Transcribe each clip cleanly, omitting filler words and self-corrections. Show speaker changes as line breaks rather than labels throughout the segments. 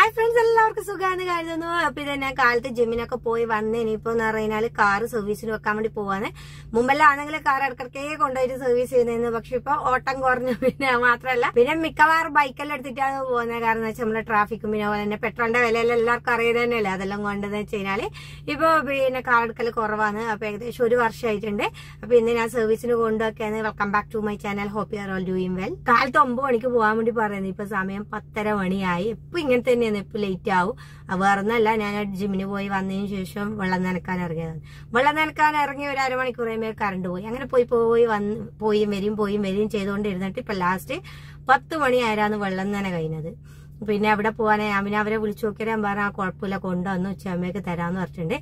Hi friends, എല്ലാവർക്കും സുഖമാണെന്ന് കരുതുന്നു. അപ്പൊ ഇതന്നെ കാലത്ത് ജിമ്മിനൊക്കെ പോയി വന്ന് ഇനിയിപ്പോ എന്ന് പറഞ്ഞാല് കാറ് സർവീസിന് വെക്കാൻ വേണ്ടി പോവാണ്. മുമ്പെല്ലാം ആണെങ്കിൽ കാർ ഇടക്കിടക്കേ കൊണ്ടുപോയിട്ട് സർവീസ് ചെയ്യുന്നതെന്ന്. പക്ഷെ ഇപ്പൊ ഓട്ടം കുറഞ്ഞു. പിന്നെ മാത്രമല്ല, പിന്നെ മിക്കവാറും ബൈക്കെല്ലാം എടുത്തിട്ടാണ് പോകുന്നത്. കാരണം എന്ന് വെച്ചാൽ നമ്മളെ ട്രാഫിക്കും പിന്നെ തന്നെ പെട്രോളിന്റെ വിലയെല്ലാം എല്ലാവർക്കും അറിയുന്നത് തന്നെയല്ലേ. അതെല്ലാം കൊണ്ടെന്ന് വെച്ച് കഴിഞ്ഞാല് ഇപ്പൊ പിന്നെ കാർ എടുക്കൽ കുറവാണ്. അപ്പൊ ഏകദേശം 1 വർഷമായിട്ടുണ്ട്. അപ്പൊ ഇന്ന് ഞാൻ സർവീസിന് കൊണ്ടുവയ്ക്കാണ്. Welcome back to my channel. Hope you are all doing well. കാലത്ത് 9 മണിക്ക് പോകാൻ വേണ്ടി പറയുന്നത്. ഇപ്പൊ സമയം 10:30 മണിയായി. ഇപ്പൊ ഇങ്ങനെ തന്നെയാണ്, ഇപ്പൊ ലേറ്റ് ആവും. വേറൊന്നല്ല, ഞാൻ ജിമ്മിന് പോയി വന്നതിന് ശേഷം വെള്ളം നനക്കാൻ ഇറങ്ങിയതാണ്. വെള്ളം നനക്കാൻ ഇറങ്ങി ഒരു അരമണിക്കൂർ കഴിയുമ്പോൾ കറണ്ട് പോയി. അങ്ങനെ പോയും വരികയും ചെയ്തുകൊണ്ടിരുന്നിട്ട് ഇപ്പൊ ലാസ്റ്റ് 10 മണിയായിരുന്നു വെള്ളം നന കഴിഞ്ഞത്. പിന്നെ അവിടെ പോവാനെ പിന്നെ അവരെ വിളിച്ചു നോക്കിയാൽ ഞാൻ പറഞ്ഞ കുഴപ്പമില്ല, കൊണ്ടുവന്ന് ഉച്ചയമ്മയ്ക്ക് തരാന്ന് പറഞ്ഞിട്ടുണ്ട്.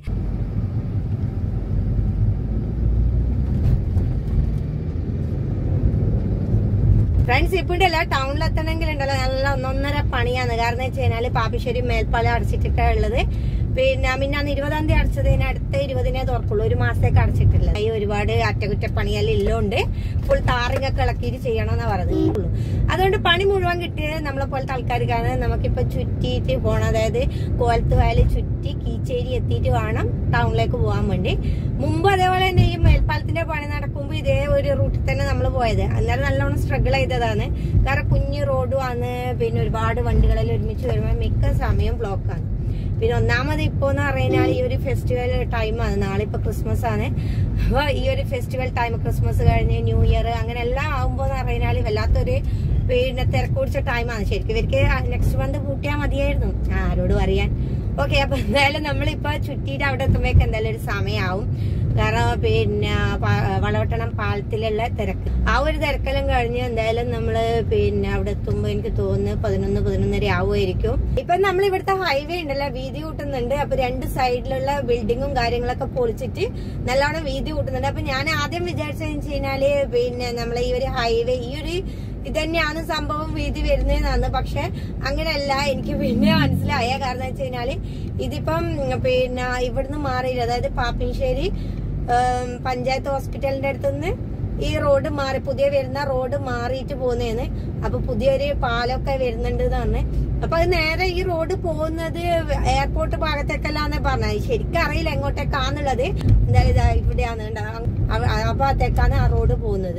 ഫ്രണ്ട്സ്, ഇപ്പിണ്ടല്ല ടൗണിലെത്തണമെങ്കിൽ ഉണ്ടല്ലോ നല്ല 1.5 പണിയാണ്. കാരണം വെച്ച് കഴിഞ്ഞാല് പാപ്പിശ്ശേരി മേൽപ്പാലം അടച്ചിട്ടിട്ടാ ഉള്ളത്. പിന്നെ അന്ന് 20-ാം തീയതി അടച്ചതിന് അടുത്ത 20-നെ തുറക്കുള്ളൂ. 1 മാസത്തേക്ക് അടച്ചിട്ടില്ല. ഈ ഒരുപാട് അറ്റകുറ്റപ്പണിയെല്ലാം ഇല്ലോണ്ട് ഫുൾ താറിങ്ങൊക്കെ ഇളക്കിയിട്ട് ചെയ്യണമെന്നാ പറഞ്ഞിട്ടുള്ളൂ. അതുകൊണ്ട് പണി മുഴുവൻ കിട്ടിയത് നമ്മളെ പോലത്തെ ആൾക്കാർക്കാണ്. നമുക്കിപ്പൊ ചുറ്റിയിട്ട് പോകണം. അതായത് കോലത്ത് വയല് ചുറ്റി കീച്ചേരി എത്തിയിട്ട് വേണം ടൗണിലേക്ക് പോകാൻ വേണ്ടി. മുമ്പ് അതേപോലെ തന്നെ ഈ മേൽപ്പാലത്തിന്റെ പണി നടക്കുമ്പോൾ ഇതേ ഒരു റൂട്ടിൽ തന്നെ നമ്മൾ പോയത്. അന്നേരം നല്ലോണം സ്ട്രഗിൾ ചെയ്തതാണ്. കാരണം കുഞ്ഞു റോഡും ആണ്. പിന്നെ ഒരുപാട് വണ്ടികളെല്ലാം ഒരുമിച്ച് വരുമ്പോൾ മിക്ക സമയം ബ്ലോക്കാണ്. പിന്നെ ഒന്നാമത് ഇപ്പോന്ന് പറഞ്ഞാൽ ഈ ഒരു ഫെസ്റ്റിവൽ ടൈമാണ്. നാളെ ഇപ്പൊ ക്രിസ്മസ് ആണ്. അപ്പൊ ഈ ഒരു ഫെസ്റ്റിവൽ ടൈം, ക്രിസ്മസ് കഴിഞ്ഞ് ന്യൂ ഇയർ അങ്ങനെ എല്ലാം ആകുമ്പോന്ന് പറഞ്ഞാല് വല്ലാത്തൊരു പിന്നെ തിരക്ക് പിടിച്ച ടൈമാണ്. ശരിക്കും ഇവർക്ക് നെക്സ്റ്റ് മന്ത് കൂട്ടിയാൽ മതിയായിരുന്നു. ആരോടും അറിയാൻ. ഓക്കെ, അപ്പൊ എന്തായാലും നമ്മളിപ്പോ ചുറ്റിയിട്ട് അവിടെ എത്തുമ്പോഴേക്ക് എന്തായാലും ഒരു സമയമാവും. കാരണം പിന്നെ വളവട്ടണം പാലത്തിലുള്ള തിരക്ക്, ആ ഒരു തിരക്കെല്ലാം കഴിഞ്ഞ് എന്തായാലും നമ്മള് പിന്നെ അവിടെ എത്തുമ്പോ എനിക്ക് തോന്നുന്നു 11-11:30 ആവുമായിരിക്കും. ഇപ്പൊ നമ്മൾ ഇവിടുത്തെ ഹൈവേ ഉണ്ടല്ലോ, വീതി കൂട്ടുന്നുണ്ട്. അപ്പൊ 2 സൈഡിലുള്ള ബിൽഡിങ്ങും കാര്യങ്ങളൊക്കെ പൊളിച്ചിട്ട് നല്ലോണം വീതി കൂട്ടുന്നുണ്ട്. അപ്പൊ ഞാൻ ആദ്യം വിചാരിച്ചതെന്ന് വെച്ച് കഴിഞ്ഞാല് പിന്നെ നമ്മളെ ഈ ഒരു ഹൈവേ ഈ ഒരു ഇതന്നെയാണ് സംഭവം വീതി വരുന്നതെന്നാണ്. പക്ഷെ അങ്ങനെയല്ല, എനിക്ക് പിന്നെ മനസ്സിലായ. കാരണം വെച്ച് കഴിഞ്ഞാല് ഇതിപ്പം പിന്നെ ഇവിടുന്ന് മാറിയില്ല. അതായത് പാപ്പിശ്ശേരി പഞ്ചായത്ത് ഹോസ്പിറ്റലിന്റെ അടുത്തുനിന്ന് ഈ റോഡ് മാറി, പുതിയ വരുന്ന റോഡ് മാറിയിട്ട് പോകുന്നതാണ്. അപ്പൊ പുതിയൊരു പാലൊക്കെ വരുന്നുണ്ട് എന്നാണ്. അപ്പൊ അത് നേരെ ഈ റോഡ് പോകുന്നത് എയർപോർട്ട് ഭാഗത്തേക്കല്ലാന്ന് പറഞ്ഞത്. ശരിക്കും അറിയില്ല എങ്ങോട്ടേക്കാന്നുള്ളത്. എന്തായാലും ഇവിടെയാണ് ആ ഭാഗത്തേക്കാണ് ആ റോഡ് പോകുന്നത്.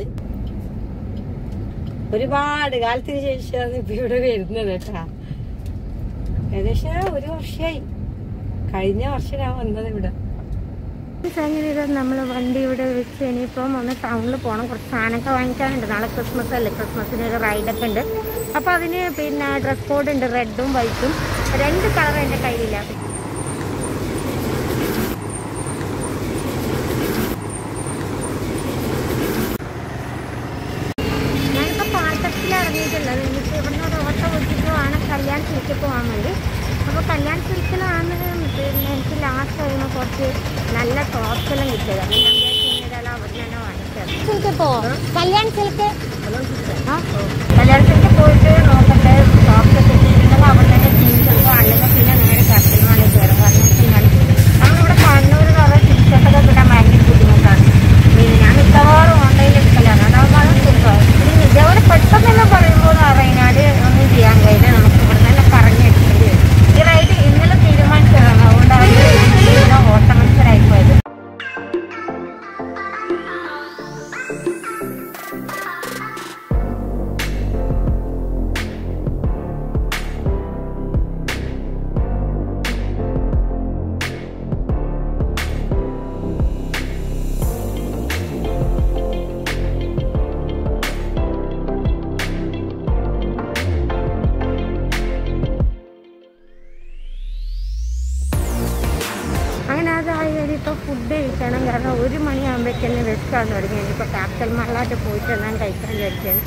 ഒരുപാട് കാലത്തിന് ശേഷമാണ് ഇപ്പൊ ഇവിടെ വരുന്നത് കേട്ടാ. ഏകദേശം 1 വർഷമായി. കഴിഞ്ഞ വർഷം ഞാൻ വന്നത് ഇവിടെ. അങ്ങനെ നമ്മള് വണ്ടി ഇവിടെ വെച്ച് ഇനിയിപ്പം ഒന്ന് ടൗണിൽ പോകണം. കുറച്ച് സാധനമൊക്കെ വാങ്ങിക്കാനുണ്ട്. നാളെ ക്രിസ്മസ് അല്ലേ. ക്രിസ്മസിന് ഒരു റൈഡൊക്കെ ഉണ്ട്. അപ്പൊ അതിന് പിന്നെ ഡ്രസ് കോഡ് ഉണ്ട്, റെഡും വൈറ്റും. 2 കളർ എന്റെ കയ്യിലില്ല. ഇറങ്ങിയിട്ടുള്ളത് എനിക്ക് ഇവിടുന്ന് ഒരു ഓട്ടോ വെച്ചിട്ട് വേണം കല്യാൺ സിൽക്ക് പോകാൻ വേണ്ടി. അപ്പോൾ കല്യാൺ സിൽക്കിലാണ് പിന്നെ എനിക്ക് ലാസ്റ്റ് കഴിയുമ്പോൾ കുറച്ച് നല്ല ടോപ്സ് എല്ലാം കിട്ടിയത്. അപ്പം ഞാൻ വിചാരിച്ചിട്ടുണ്ടെങ്കിൽ അവിടെ തന്നെ വാങ്ങിച്ചത്. സിൽക്ക് പോവാം. കല്യാൺ സിൽക്ക് പോയിട്ട് നോക്കട്ടെ. ടോപ്സ് കിട്ടിയിട്ടുണ്ടെങ്കിൽ അവിടെ തന്നെ ജീൻസൊക്കെ അല്ലെങ്കിൽ പിന്നെ നേരെ കസ്റ്റമറിലേക്ക് വരും. കാരണം വെച്ചാൽ നമ്മളിവിടെ കണ്ണൂർ കുറേ ടീഷർട്ടൊക്കെ കിട്ടാൻ ഭയങ്കര ബുദ്ധിമുട്ടാണ്. പിന്നെ ഞാൻ മിക്കവാറും ഓൺലൈനിൽ എടുക്കലാണ്. അതാവുമ്പോൾ സുഖമാണ്. ഇതേപോലെ പെട്ടെന്നെല്ലാം പറയുമ്പോൾ എന്ന് പറഞ്ഞാൽ ഒന്നും ചെയ്യാൻ കഴിയില്ല. നമുക്ക് ഇവിടെ തന്നെ പറഞ്ഞെടുക്കേണ്ടി വരും. ഈ റൈഡ് ഇന്നലെ തീരുമാനിച്ചതാണ്. അതുകൊണ്ടാണ് ഓട്ട മത്സരമായിപ്പോയത്. അങ്ങനെ അതായത് ഇപ്പോൾ ഫുഡ് കഴിക്കണം. കാരണം 1 മണിയാകുമ്പോഴേക്കന്നെ വിശക്കാൻ തുടങ്ങി. ഇനിയിപ്പോൾ ക്യാപിറ്റൽ മാളിലായിട്ട് പോയിട്ട് ഞാൻ കഴിക്കാൻ വിചാരിച്ചത്.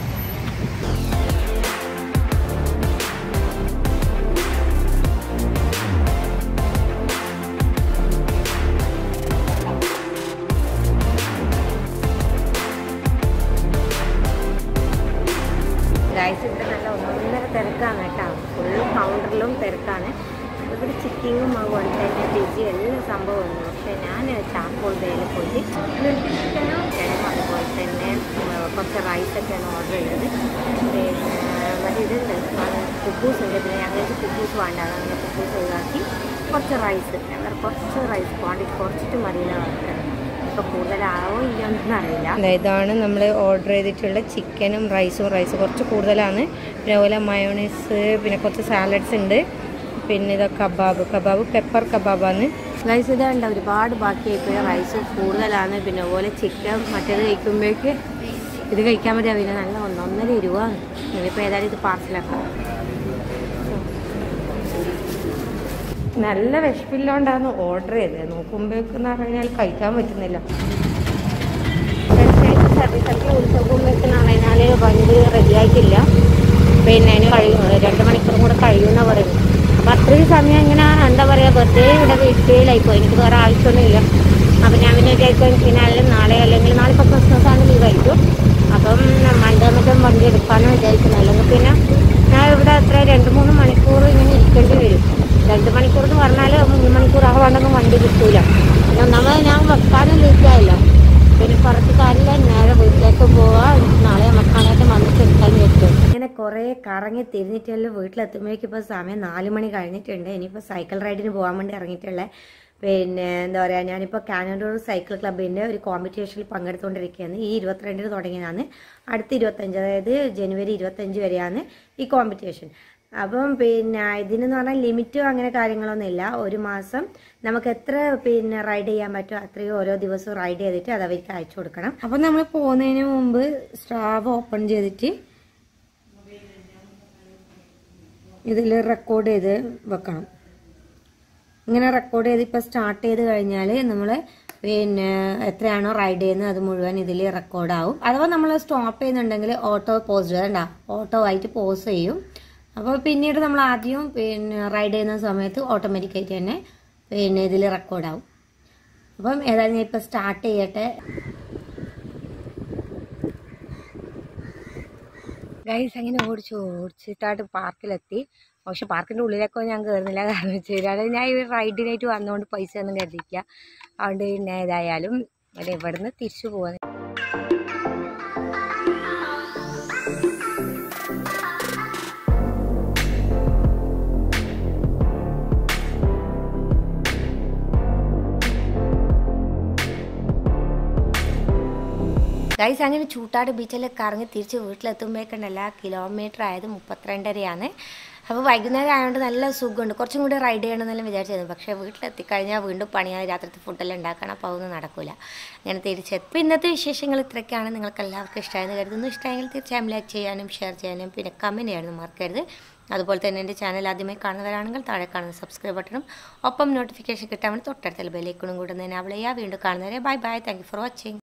ഗൈസ്, ഇവിടെ നല്ല 1.5 തിരക്കാണ് കേട്ടോ. ഫുള്ള് കൗണ്ടറിലും തിരക്കാണ്. ഇവിടെ ചിക്കിങ്ങും അതുപോലെ തന്നെ രുചി എല്ലാ സംഭവമുണ്ട്. പക്ഷെ ഞാൻ ചാപ്പോൾ തേയില പോയിട്ട് ചിക്കനും അതുപോലെ തന്നെ കുറച്ച് റൈസൊക്കെയാണ് ഓർഡർ ചെയ്തത്. പിന്നെ മറ്റേ ഇതുണ്ട് കുബൂസ് ഉണ്ട്. പിന്നെ ഞങ്ങൾ കുബൂസ് വേണ്ട, അങ്ങനെ കുബൂസ് ഒഴിവാക്കി കുറച്ച് റൈസ്, ഞങ്ങൾ കുറച്ച് റൈസ് ക്വാണ്ടിറ്റി കുറച്ചിട്ട് മതിയെന്ന് പറഞ്ഞത്. ഇപ്പോൾ കൂടുതലാവോ ഇല്ലയൊന്നും അറിയില്ല. ഇതാണ് നമ്മൾ ഓർഡർ ചെയ്തിട്ടുള്ള ചിക്കനും റൈസും. റൈസ് കുറച്ച് കൂടുതലാണ്. പിന്നെ അതുപോലെ മയോണൈസ്, പിന്നെ കുറച്ച് സാലഡ്സ് ഉണ്ട്. പിന്നെ ഇത് കബാബ് പെപ്പർ കബാബാണ്. റൈസ് ഇതാണ്ട് ഒരുപാട് ബാക്കിയായിപ്പോയി. റൈസ് കൂടുതലാണ്. പിന്നെ അതുപോലെ ചിക്കൻ മറ്റേത് കഴിക്കുമ്പോഴേക്ക് ഇത് കഴിക്കാൻ പറ്റിയ പിന്നെ നല്ല 1.5 രൂപ. ഇനിയിപ്പോൾ ഏതായാലും ഇത് പാർസലാക്കാം. നല്ല വിശപ്പില്ലോണ്ടാണ് ഓർഡർ ചെയ്തത്. നോക്കുമ്പോഴേക്കെന്ന് പറഞ്ഞാൽ കഴിക്കാൻ പറ്റുന്നില്ല. സർവീസൊക്കെ ഉത്സവക്കുമ്പോഴേക്കെന്ന് പറഞ്ഞാൽ വണ്ടി റെഡിയായിട്ടില്ല. പിന്നെ അതിന് 2 മണിക്കൂറും കൂടെ കഴിയുമെന്നാണ് പറയുന്നത്. അപ്പം അത്രയും സമയം ഇങ്ങനെ എന്താ പറയുക, വെറുതെ ഇവിടെ വീട്ടിലായിപ്പോൾ. എനിക്ക് വേറെ ആവശ്യമൊന്നുമില്ല. അപ്പം ഞാൻ പിന്നെ വിചാരിക്കും പിന്നെ അല്ലെങ്കിൽ നാളെ ഇപ്പോൾ ക്രിസ്മസാണ് ലീവായിരിക്കും. അപ്പം മൺഡേ വന്നിട്ട് വണ്ടി എടുക്കാമെന്ന് വിചാരിക്കുന്നത്. അല്ലെങ്കിൽ പിന്നെ ഞാൻ ഇവിടെ എത്ര 2-3 മണിക്കൂർ ഇങ്ങനെ ഇരിക്കേണ്ടി വരും. 2 മണിക്കൂർ എന്ന് പറഞ്ഞാൽ 3 മണിക്കൂർ ആവാണ്ടൊന്നും വണ്ടി കിട്ടൂല. പിന്നെ ഒന്നാമത് ഞാൻ വെക്കാനും ലേറ്റായില്ല. പിന്നെ കുറച്ച് കാര്യമില്ല, നേരെ വീട്ടിലേക്ക് പോവാം. നാളെ മക്കാനായിട്ട് വന്നിട്ട് എടുക്കാൻ പറ്റും. ഇങ്ങനെ കുറേ കറങ്ങി തിരിഞ്ഞിട്ടുള്ള വീട്ടിലെത്തുമ്പോഴേക്കും ഇപ്പോൾ സമയം 4 മണി കഴിഞ്ഞിട്ടുണ്ട്. ഇനിയിപ്പോൾ സൈക്കിൾ റൈഡിന് പോകാൻ വേണ്ടി ഇറങ്ങിയിട്ടുള്ളത്. പിന്നെ എന്താ പറയുക, ഞാനിപ്പോൾ കാനഡൂർ സൈക്കിൾ ക്ലബിൻ്റെ ഒരു കോമ്പറ്റീഷനിൽ പങ്കെടുത്തുകൊണ്ടിരിക്കുകയാണ്. ഈ 22-ന് തുടങ്ങിയതാണ്. അടുത്ത 25, അതായത് ജനുവരി 25 വരെയാണ് ഈ കോമ്പറ്റീഷൻ. അപ്പം പിന്നെ ഇതിനെന്ന് പറഞ്ഞാൽ ലിമിറ്റോ അങ്ങനെ കാര്യങ്ങളൊന്നുമില്ല. ഒരു മാസം നമുക്ക് എത്ര പിന്നെ റൈഡ് ചെയ്യാൻ പറ്റുമോ അത്രയും ഓരോ ദിവസവും റൈഡ് ചെയ്തിട്ട് അത് അവർക്ക് അയച്ചു കൊടുക്കണം. അപ്പം നമ്മൾ പോകുന്നതിന് മുമ്പ് സ്ട്രാവ് ഓപ്പൺ ചെയ്തിട്ട് ഇതിൽ റെക്കോർഡ് ചെയ്ത് വെക്കണം. ഇങ്ങനെ റെക്കോർഡ് ചെയ്ത് ഇപ്പോൾ സ്റ്റാർട്ട് ചെയ്ത് കഴിഞ്ഞാൽ നമ്മൾ പിന്നെ എത്രയാണോ റൈഡ് ചെയ്യുന്നത് അത് മുഴുവൻ ഇതിൽ റെക്കോർഡാവും. അഥവാ നമ്മൾ സ്റ്റോപ്പ് ചെയ്യുന്നുണ്ടെങ്കിൽ ഓട്ടോ പോസ് ചെയ്യണ്ട, ഓട്ടോ ആയിട്ട് പോസ് ചെയ്യും. അപ്പോൾ പിന്നീട് നമ്മൾ ആദ്യം പിന്നെ റൈഡ് ചെയ്യുന്ന സമയത്ത് ഓട്ടോമാറ്റിക്കായിട്ട് തന്നെ പിന്നെ ഇതിൽ റെക്കോർഡാവും. അപ്പം ഏതായാലും ഞാൻ ഇപ്പോൾ സ്റ്റാർട്ട് ചെയ്യട്ടെ. ഗൈസ് അങ്ങനെ ഓടിച്ചിട്ടായിട്ട് പാർക്കിലെത്തി. പക്ഷെ പാർക്കിൻ്റെ ഉള്ളിലേക്കോ ഞാൻ കയറുന്നില്ല. കാരണം വെച്ച് കഴിഞ്ഞാൽ ഞാൻ ഈ റൈഡിനായിട്ട് വന്നുകൊണ്ട് പൈസ ഒന്നും കരുതിയില്ല. അതുകൊണ്ട് പിന്നെ ഏതായാലും ഇവിടുന്ന് തിരിച്ചു പോകാൻ. ഗൈസ് അങ്ങനെ ചൂട്ടാട് ബീച്ചിൽ കറങ്ങി തിരിച്ച് വീട്ടിലെത്തുമ്പോഴേക്കുണ്ടല്ല കിലോമീറ്റർ ആയത് 32.5 അപ്പോൾ വൈകുന്നേരം ആയതുകൊണ്ട് നല്ല സുഖമുണ്ട്. കുറച്ചും കൂടി റൈഡ് ചെയ്യണമെന്നെല്ലാം വിചാരിച്ചിരുന്നു. പക്ഷേ വീട്ടിലെത്തിക്കഴിഞ്ഞാൽ വീണ്ടും പണിയാൻ രാത്രിത്തെ ഫുഡെല്ലാം ഉണ്ടാക്കണം. അപ്പോൾ അതൊന്നും നടക്കില്ല. അങ്ങനെ തിരിച്ചെത്തും. ഇന്നത്തെ വിശേഷങ്ങൾ ഇത്രയൊക്കെയാണ്. നിങ്ങൾക്ക് എല്ലാവർക്കും ഇഷ്ടമായെന്ന് കരുതുന്നു. ഇഷ്ടമായെങ്കിൽ തീർച്ചയായും ലൈക്ക് ചെയ്യാനും ഷെയർ ചെയ്യാനും പിന്നെ കമൻറ്റ് ചെയ്യാനും മറക്കരുത്. അതുപോലെ തന്നെ എൻ്റെ ചാനൽ ആദ്യമായി കാണുന്നവരാണെങ്കിൽ താഴെ കാണുന്ന സബ്സ്ക്രൈബ് ബട്ടണും ഒപ്പം നോട്ടിഫിക്കേഷൻ കിട്ടാൻ വേണ്ടി തൊട്ടടുത്തുള്ള ബെല്ലൈക്കണും കൂടെ തന്നെ അവളെയാ. വീണ്ടും കാണുന്നവരെ bye bye. Thank you for watching.